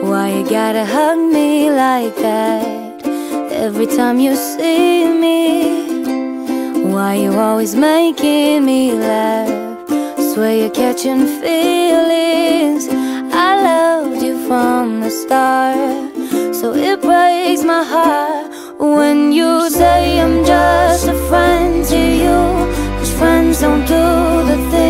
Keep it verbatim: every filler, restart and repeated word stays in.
Why you gotta hug me like that every time you see me? Why you always making me laugh? Swear you're catching feelings. I loved you from the start, so it breaks my heart when you say I'm just a friend to you. 'Cause friends don't do the things